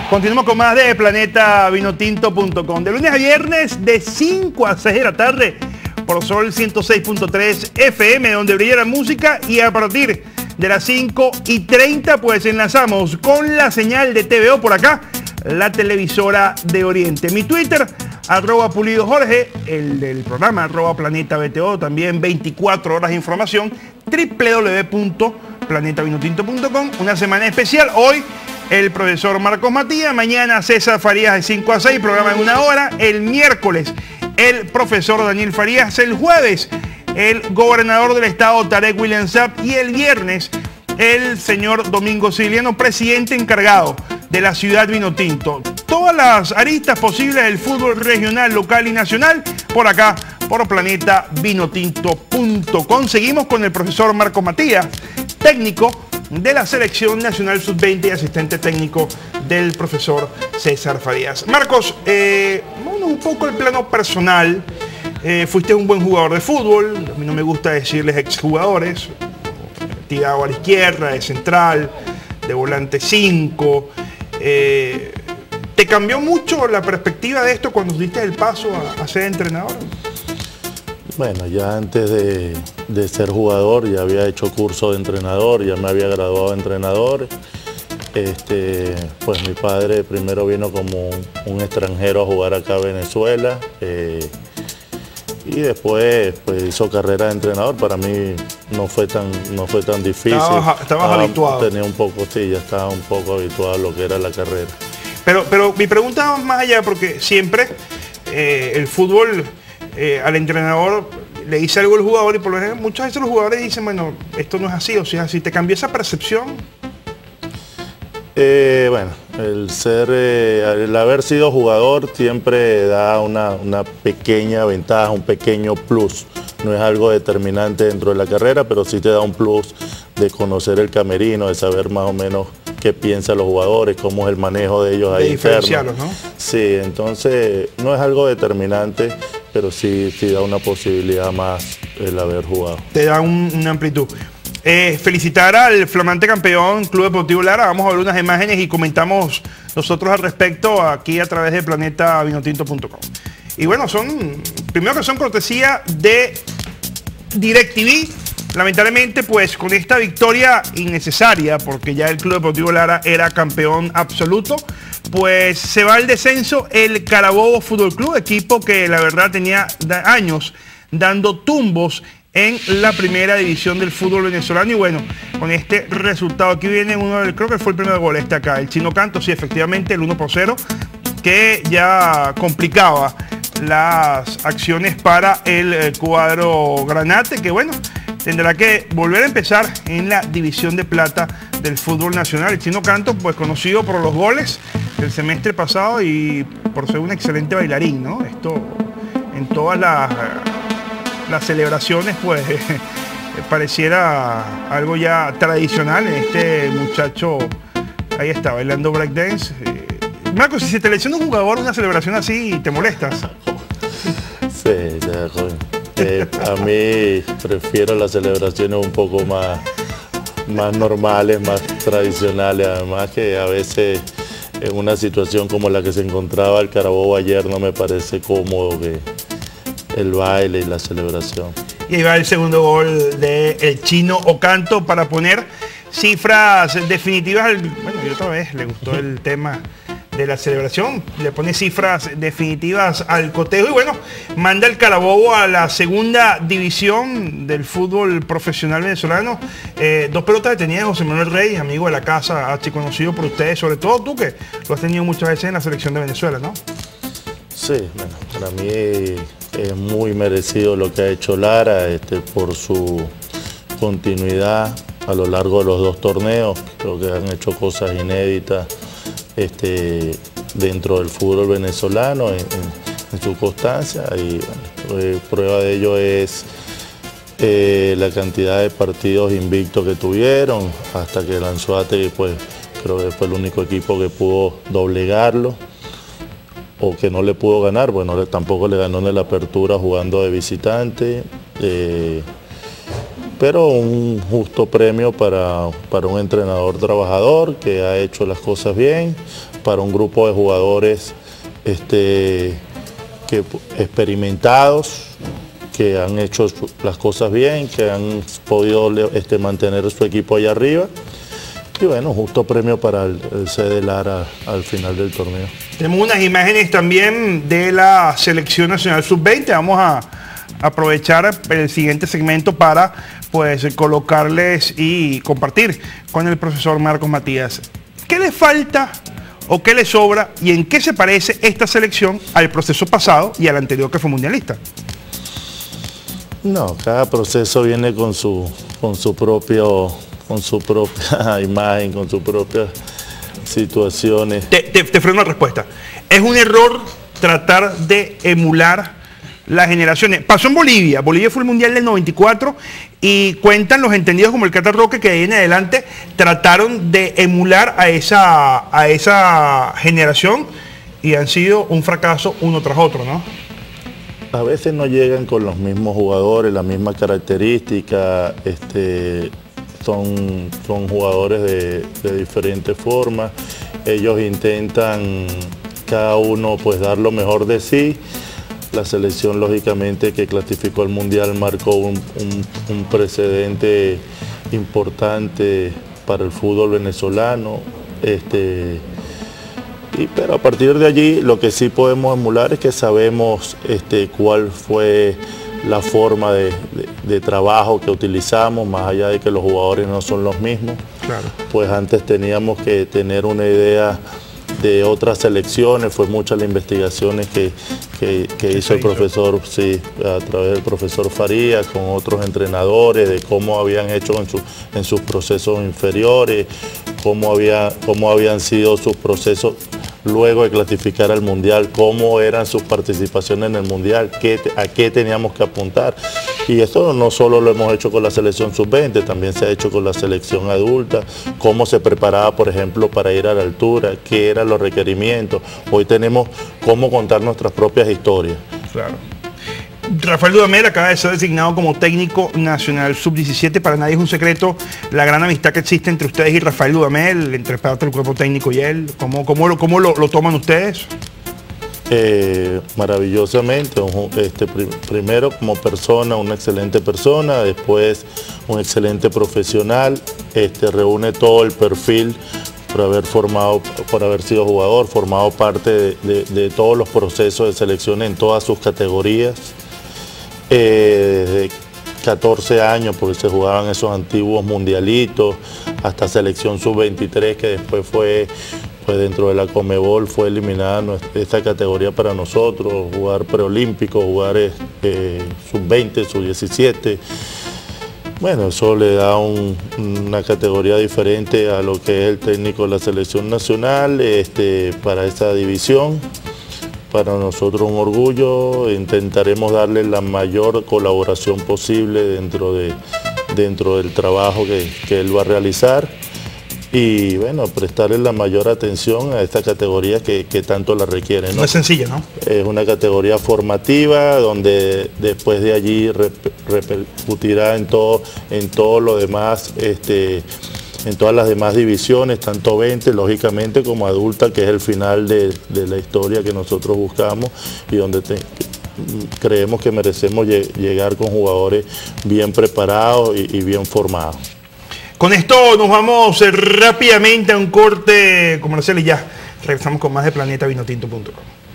Continuamos con más de PlanetaVinotinto.com. De lunes a viernes, de 5 a 6 de la tarde, por Sol 106.3 FM, donde brilla la música. Y a partir de las 5:30, pues enlazamos con la señal de TVO por acá, la televisora de Oriente. Mi Twitter, @PulidoJorge, el del programa, @PlanetaVTO, también 24 horas de información, www.planetavinotinto.com. Una semana especial. Hoy el profesor Marcos Matías, mañana César Farías de 5 a 6, programa en 1 hora. El miércoles el profesor Daniel Farías, el jueves el gobernador del estado Tarek William Saab y el viernes el señor Domingo Siciliano, presidente encargado de la ciudad Vinotinto. Todas las aristas posibles del fútbol regional, local y nacional por acá, por PlanetaVinotinto.com. Seguimos con el profesor Marcos Matías, técnico de la Selección Nacional Sub-20 y asistente técnico del profesor César Farías. Marcos, bueno, un poco el plano personal. Fuiste un buen jugador de fútbol, a mí no me gusta decirles exjugadores, tirado a la izquierda, de central, de volante 5. ¿Te cambió mucho la perspectiva de esto cuando diste el paso a ser entrenador? Bueno, ya antes de ser jugador ya había hecho curso de entrenador, ya me había graduado de entrenador. Pues mi padre primero vino como un extranjero a jugar acá a Venezuela y después pues hizo carrera de entrenador. Para mí no fue tan difícil. Estabas habituado. Tenía un poco, sí, ya estaba un poco habituado a lo que era la carrera. Pero mi pregunta va más allá, porque siempre el fútbol, al entrenador le dice algo al jugador y por lo general muchas veces los jugadores dicen, bueno, esto no es así, o sea, si te cambió esa percepción. Bueno, el haber sido jugador siempre da una pequeña ventaja, un pequeño plus. No es algo determinante dentro de la carrera, pero sí te da un plus de conocer el camerino, de saber más o menos qué piensan los jugadores, cómo es el manejo de ellos ahí interno, ¿no? Sí, entonces no es algo determinante, pero sí da una posibilidad más el haber jugado. Te da una amplitud. Felicitar al flamante campeón Club Deportivo Lara. Vamos a ver unas imágenes y comentamos nosotros al respecto aquí a través de PlanetaVinotinto.com. Y bueno, primero que son cortesía de DirecTV. Lamentablemente, pues con esta victoria innecesaria, porque ya el Club Deportivo Lara era campeón absoluto, pues se va al descenso el Carabobo Fútbol Club, equipo que la verdad tenía años dando tumbos en la primera división del fútbol venezolano. Y bueno, con este resultado aquí viene creo que fue el primer gol acá, el Chino Canto, sí, efectivamente, el 1-0, que ya complicaba las acciones para el cuadro Granate, que bueno, tendrá que volver a empezar en la división de plata del fútbol nacional. El Chino Canto, pues conocido por los goles del semestre pasado y por ser un excelente bailarín, ¿no? Esto en todas las celebraciones, pues pareciera algo ya tradicional. Este muchacho ahí está bailando breakdance. Marcos, si se te lesiona un jugador una celebración así, ¿te molestas? Sí, ya, joven. A mí prefiero las celebraciones un poco más normales, más tradicionales. Además que a veces en una situación como la que se encontraba el Carabobo ayer no me parece cómodo que el baile y la celebración. Y ahí va el segundo gol del Chino Ocanto para poner cifras definitivas. Bueno, y otra vez le gustó el tema de la celebración, le pone cifras definitivas al cotejo y bueno, manda el Carabobo a la segunda división del fútbol profesional venezolano. 2 pelotas detenidas de José Manuel Reyes, amigo de la casa, conocido por ustedes, sobre todo tú que lo has tenido muchas veces en la selección de Venezuela, ¿no? Sí, bueno, para mí es muy merecido lo que ha hecho Lara por su continuidad a lo largo de los 2 torneos. Creo que han hecho cosas inéditas dentro del fútbol venezolano en su constancia y bueno, prueba de ello es la cantidad de partidos invictos que tuvieron hasta que Lanzuate, pues creo que fue el único equipo que pudo doblegarlo o que no le pudo ganar. Bueno, tampoco le ganó en la apertura jugando de visitante, pero un justo premio para un entrenador trabajador que ha hecho las cosas bien, para un grupo de jugadores experimentados, que han hecho las cosas bien, que han podido mantener su equipo allá arriba. Y bueno, justo premio para el CD Lara al final del torneo. Tenemos unas imágenes también de la Selección Nacional Sub-20. Vamos a aprovechar el siguiente segmento para pues colocarles y compartir con el profesor Marcos Matías. ¿Qué le falta o qué le sobra y en qué se parece esta selección al proceso pasado y al anterior que fue mundialista? No, cada proceso viene con su propia imagen, con sus propias situaciones. Te freno la respuesta. Es un error tratar de emular las generaciones. Pasó en Bolivia. Bolivia fue el Mundial del 94 y cuentan los entendidos como el Cata Roque que de ahí en adelante trataron de emular a esa generación y han sido un fracaso uno tras otro, ¿no? A veces no llegan con los mismos jugadores, las mismas características, son jugadores de diferentes formas. Ellos intentan cada uno pues dar lo mejor de sí. La selección lógicamente que clasificó al Mundial marcó un precedente importante para el fútbol venezolano. Pero a partir de allí lo que sí podemos emular es que sabemos cuál fue la forma de trabajo que utilizamos, más allá de que los jugadores no son los mismos. Claro. Pues antes teníamos que tener una idea de otras selecciones, fue muchas las investigaciones que hizo el profesor, sí, a través del profesor Farías, con otros entrenadores, de cómo habían hecho en sus procesos inferiores, cómo habían sido sus procesos luego de clasificar al Mundial, cómo eran sus participaciones en el Mundial, a qué teníamos que apuntar. Y esto no solo lo hemos hecho con la selección sub-20, también se ha hecho con la selección adulta, cómo se preparaba, por ejemplo, para ir a la altura, qué eran los requerimientos. Hoy tenemos cómo contar nuestras propias historias. Claro. Rafael Dudamel acaba de ser designado como técnico nacional sub-17. Para nadie es un secreto la gran amistad que existe entre ustedes y Rafael Dudamel, entre parte del cuerpo técnico y él. ¿Cómo lo toman ustedes? Maravillosamente. Primero como persona, una excelente persona, después un excelente profesional, reúne todo el perfil por haber sido jugador, formado parte de todos los procesos de selección en todas sus categorías. Desde 14 años, porque se jugaban esos antiguos mundialitos, hasta selección sub-23, que después fue dentro de la Conmebol, fue eliminada esta categoría para nosotros, jugar preolímpico, jugar sub-20, sub-17. Bueno, eso le da una categoría diferente a lo que es el técnico de la selección nacional para esa división. Para nosotros un orgullo, intentaremos darle la mayor colaboración posible dentro del trabajo que él va a realizar y bueno, prestarle la mayor atención a esta categoría que tanto la requiere, ¿no? No es sencilla, ¿no? Es una categoría formativa donde después de allí repercutirá en todo lo demás, en todas las demás divisiones, tanto 20, lógicamente, como adulta, que es el final de la historia que nosotros buscamos y donde creemos que merecemos llegar con jugadores bien preparados y bien formados. Con esto nos vamos rápidamente a un corte comercial y ya regresamos con más de PlanetaVinotinto.com.